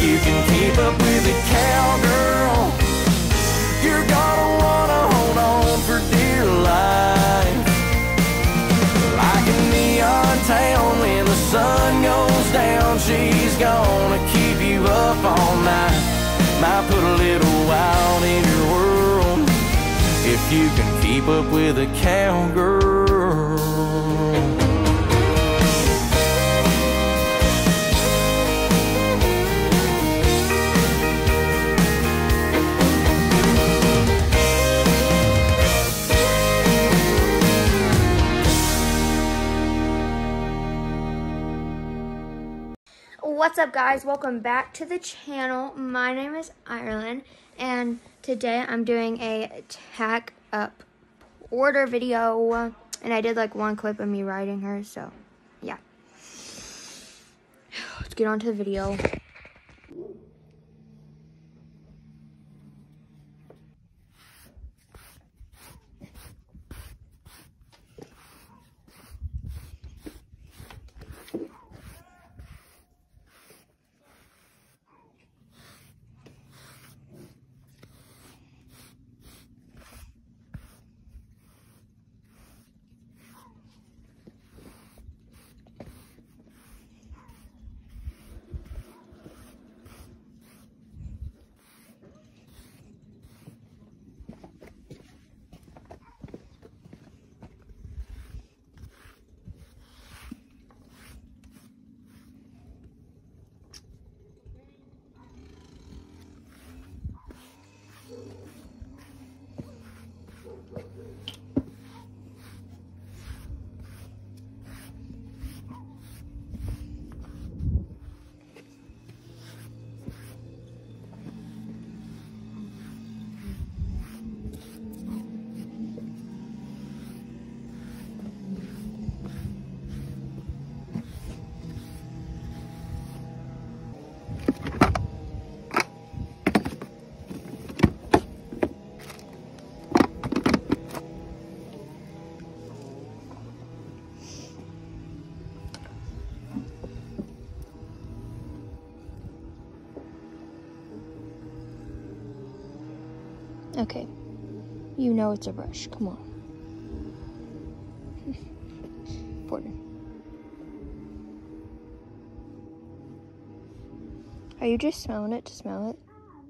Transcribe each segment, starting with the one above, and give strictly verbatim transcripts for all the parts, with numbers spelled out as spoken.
you can keep up with a cowgirl, you're gonna wanna hold on for dear life. Like a neon town when the sun goes down, she's gonna keep you up all night. Might put a little wild in your world if you can keep up with a cowgirl. What's up, guys? Welcome back to the channel. My name is Ireland, and today I'm doing a tack up order video, and I did like one clip of me riding her, so yeah. Let's get on to the video. Okay, you know it's a brush. Come on. Porter. Are you just smelling it to smell it?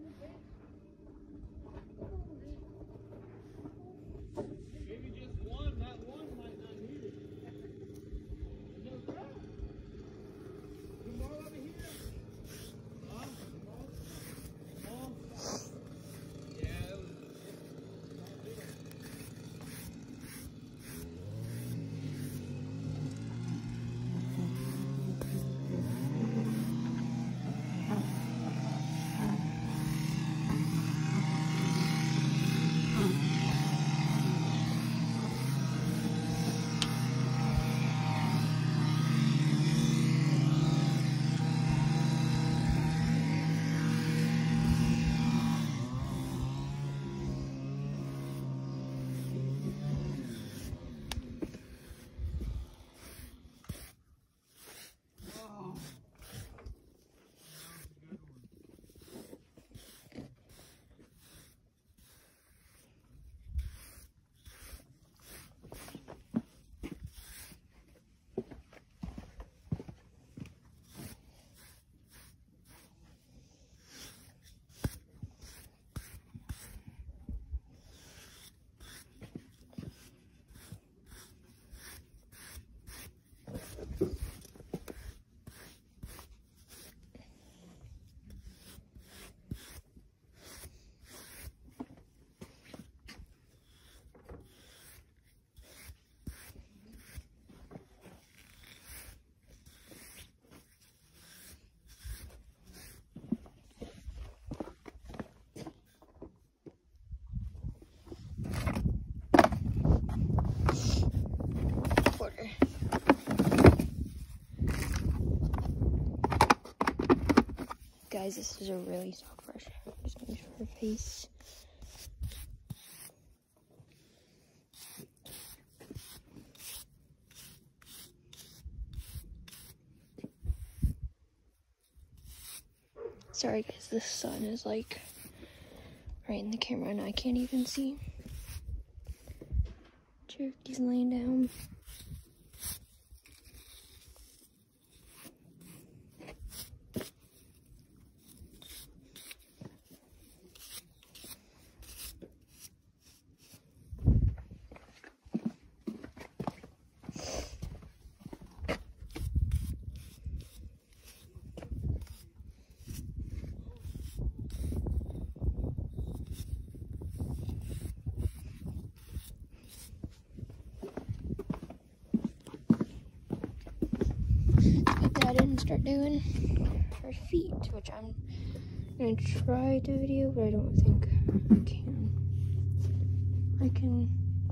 Guys, this is a really soft brush. I'm just gonna use her face. Sorry guys, the sun is like right in the camera and I can't even see. Cherokee's laying down. Dad didn't start doing her feet, which I'm gonna try to video, but I don't think I can. I can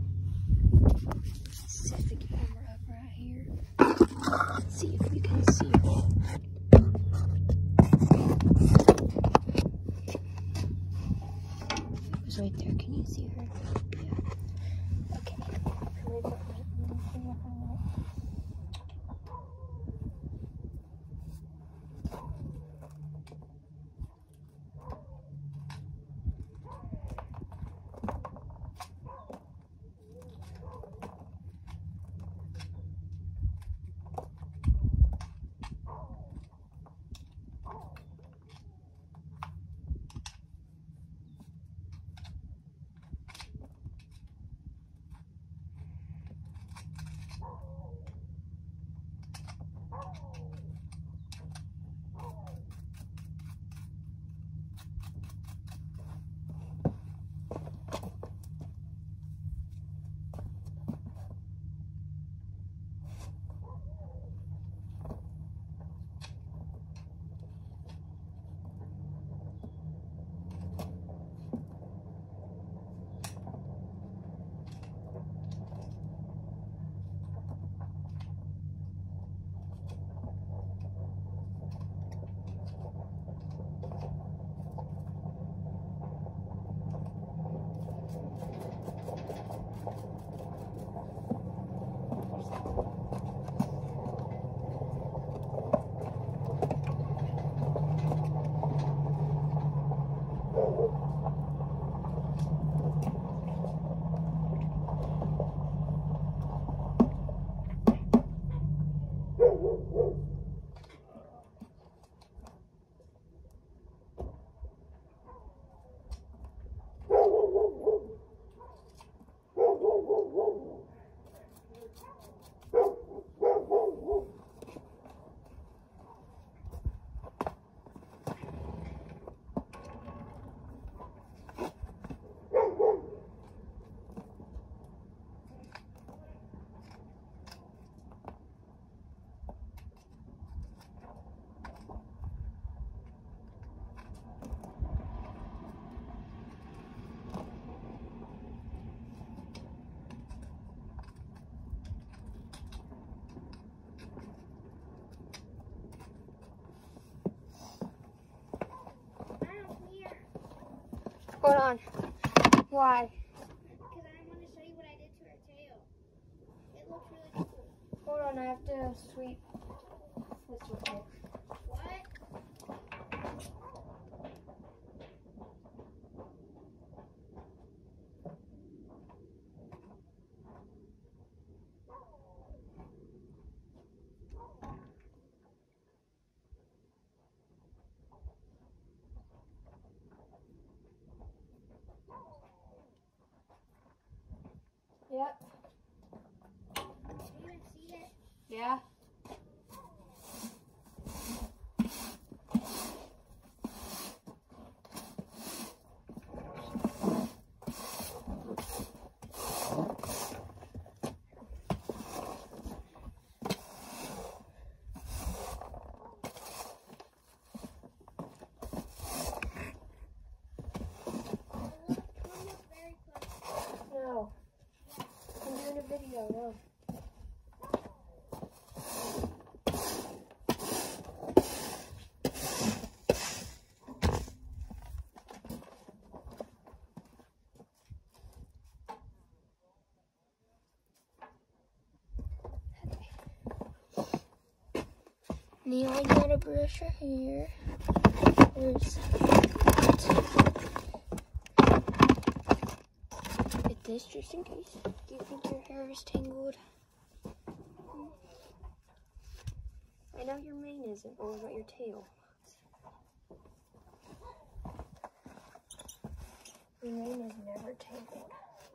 set the camera up right here. Let's see if we can see her. It was right there. Can you see her? Yeah. Okay. Can we put that in the thing up on that? Hold on. Why? Because I want to show you what I did to her tail. It looks really cool. Hold on, I have to sweep this real quick. What? Yep. Do you even see it? Yeah. No. I'm doing a video, no. Now I gotta brush her hair. There's get this just in case. Do you think your hair is tangled? I know your mane isn't, but what about your tail? Your mane is never tangled.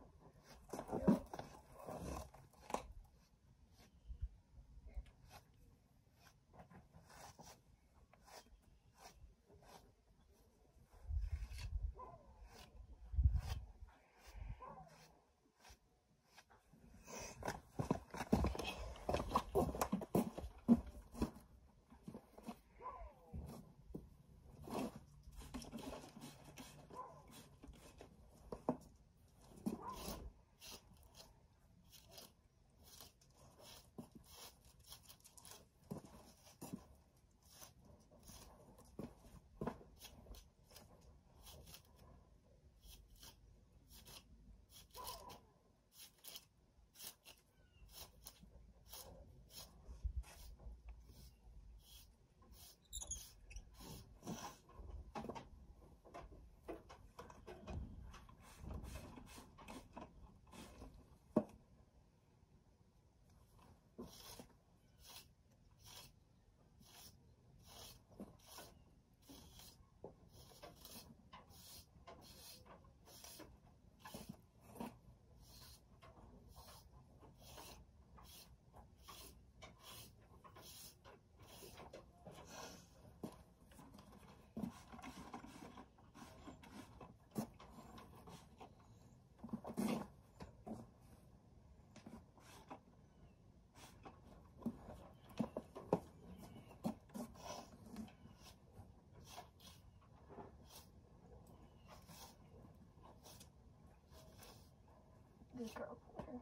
Good girl, Porter.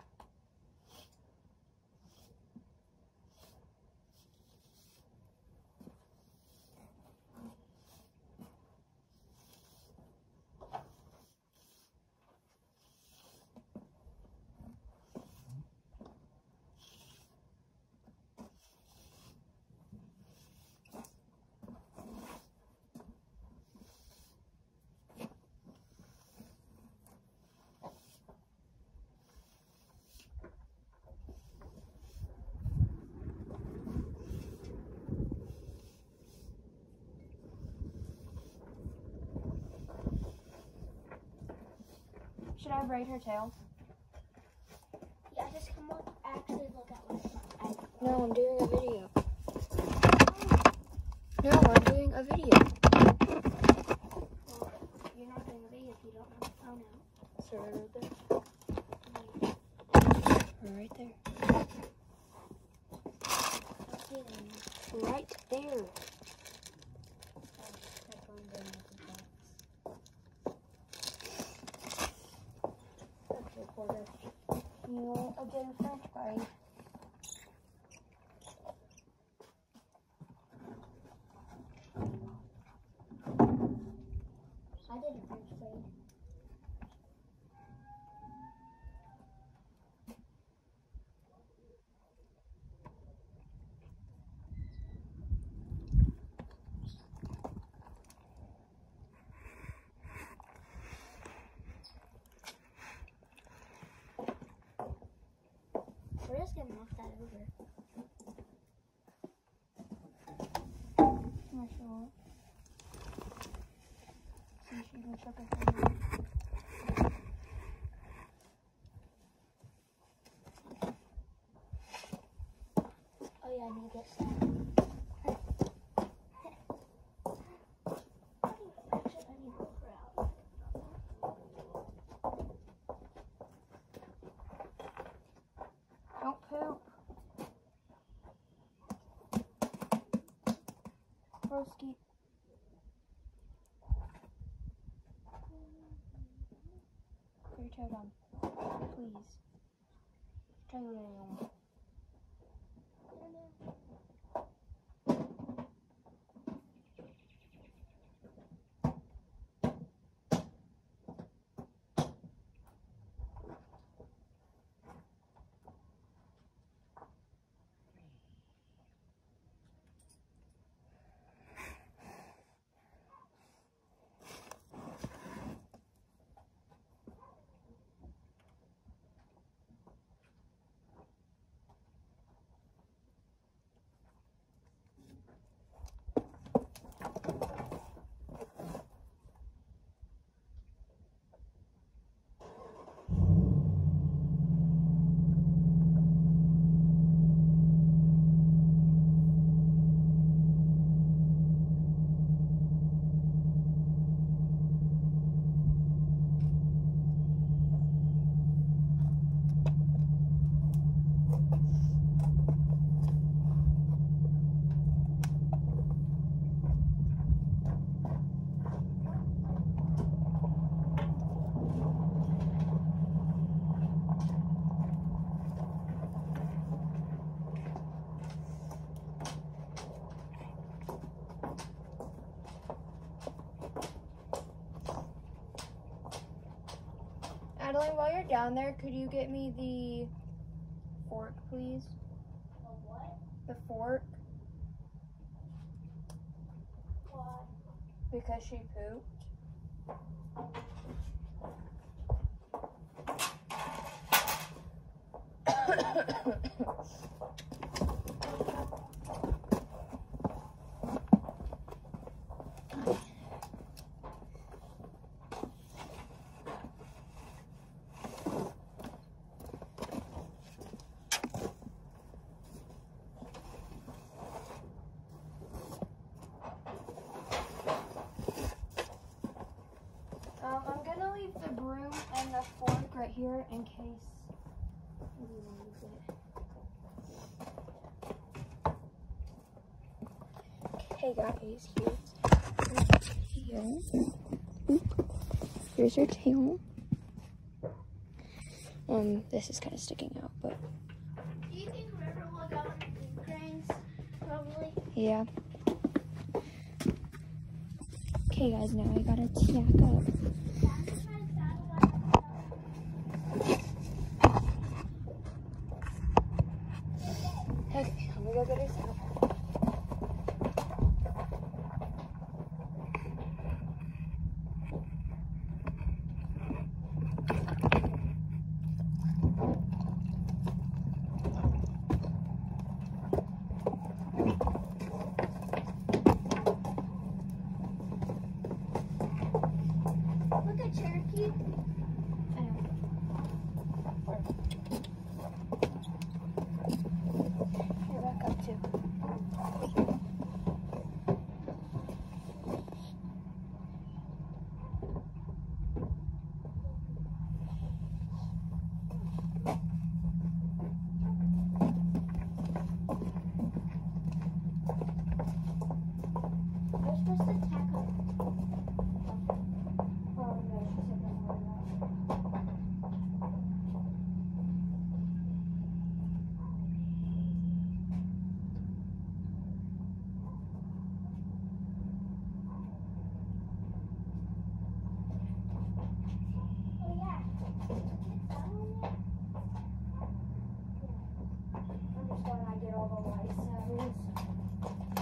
Should I braid her tail? Yeah, just come on. Actually, look at my front. No, I'm doing a video. No, I'm doing a video. Well, you're not doing a video if you don't have the phone out. So right there. Right there. Okay, then. Right there. Porter. You again French braid. I did a French braid. We're just gonna knock that over. Not sure. See, she can chuck her hand. Oh yeah, I need to get some. Actually, I need to go for out. Don't poop. Broski. Put your tail down. Please. Tail down. Madeline, while you're down there, could you get me the fork, please? The what? The fork, Why? because she pooped. Um, I'm gonna leave the broom and the fork right here in case we lose it. Okay, guys, here's here. Oop. Here's her tail. Um, this is kind of sticking out, but Do you think River will go on the cranes? Probably. yeah. Okay, guys, now I gotta tack up. Okay, let me go get her saddle. Look at Cherokee. You're back up too. We're supposed to tack up. Oh no, she said no more than Oh yeah. Get that one there. I'm just going to get all the light saddles.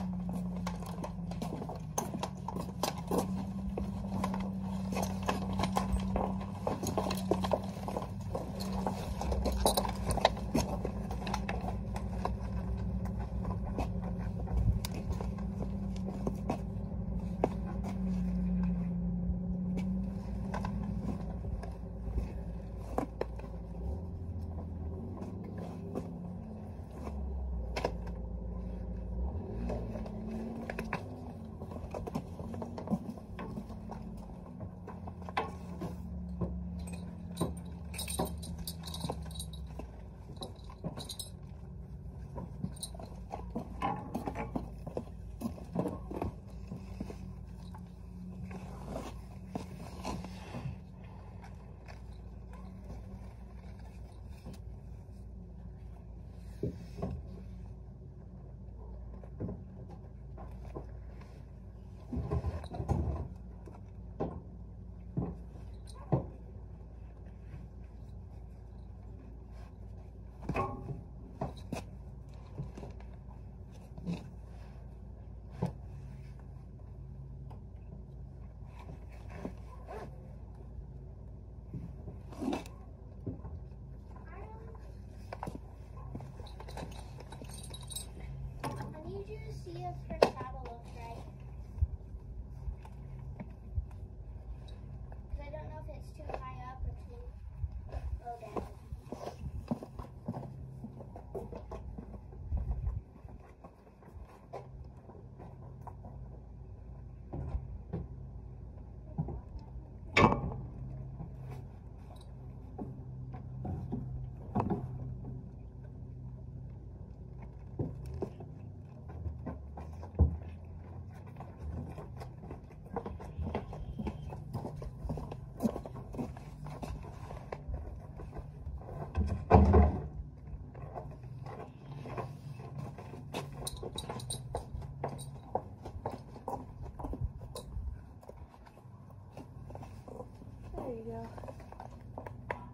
I need you to see if her saddle looks right. Because I don't know if it's too high up or too low down. There you go.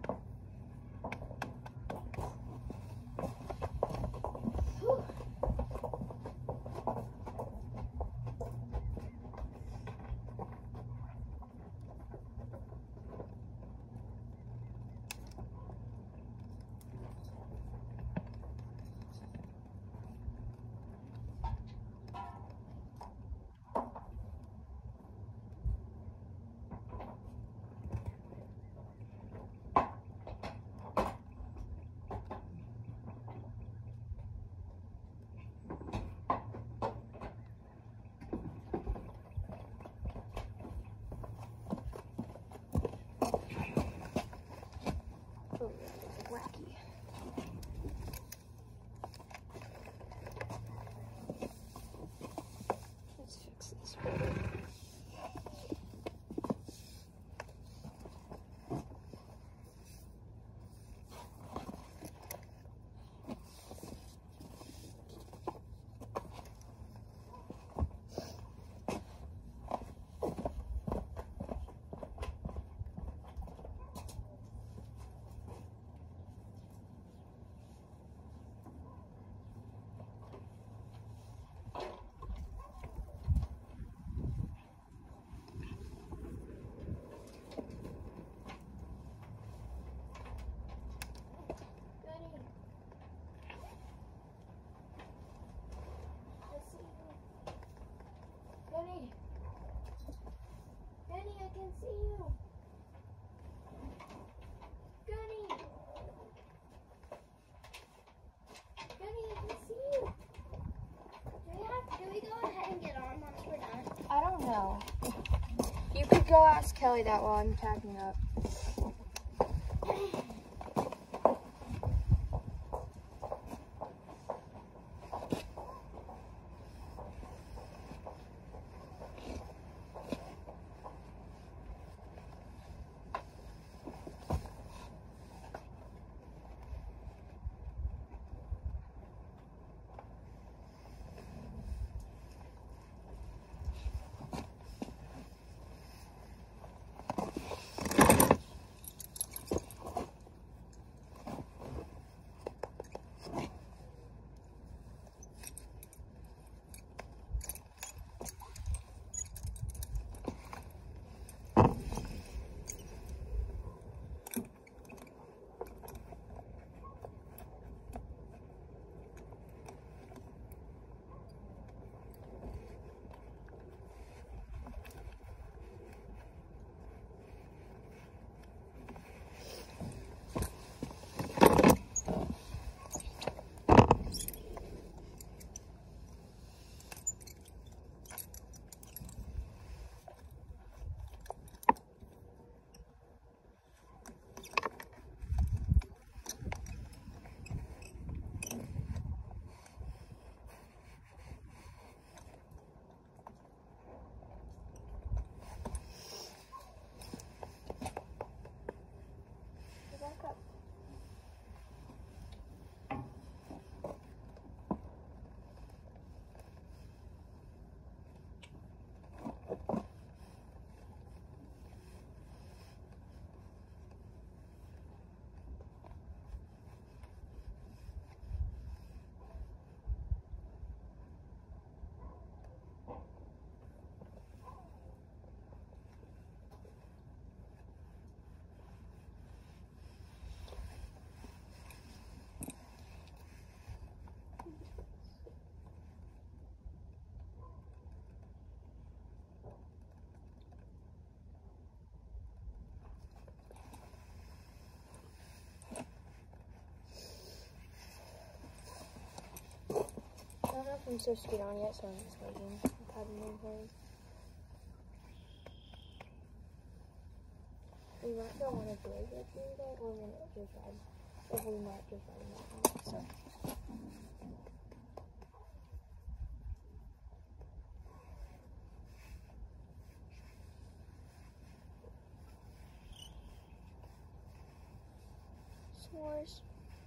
You could go ask Kelly that while I'm tacking up. I don't know if I'm supposed to get on yet, so I'm just waiting. I'm having no plans. We might go on a bridge with you though, or when it just ride. If we might just ride that one. So. S'mores.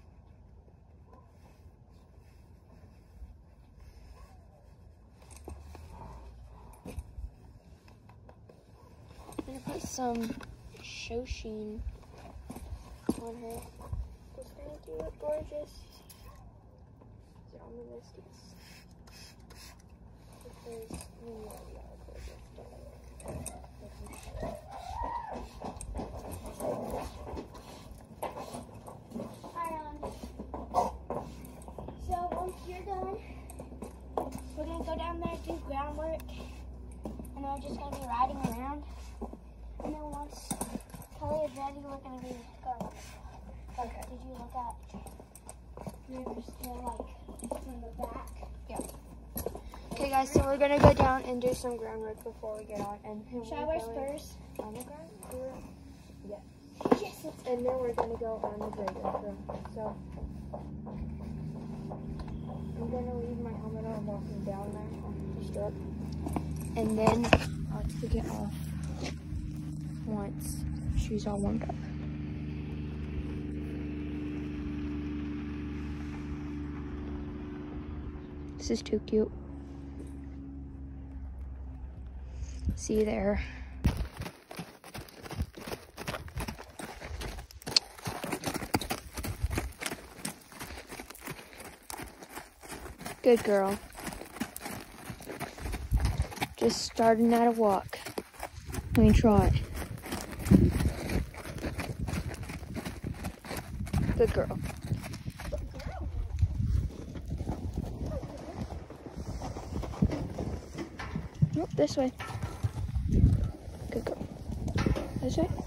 I'm gonna put some Shoshin on her. Just gonna do it gorgeous. Is it on the Misties? Because we already are gorgeous, don't Hi, Ellen. So once you're done, we're gonna go down there, do groundwork, and then we're just gonna be riding around. And then once Kelly is ready, we're gonna be going. Okay. Did you look at? You're still like from the back. Yeah. Okay, guys. So we're gonna go down and do some groundwork before we get on. And Should I wear spurs? On the ground? Or... Yeah. Yes. Let's go. And then we're gonna go on the bridge after. So I'm gonna leave my helmet on walking down there on the strip. And then I'll take it off once she's all warmed up. This is too cute. See you there. Good girl. Just starting at a walk. Let me try. Good girl. Nope, this way. Good girl. This way.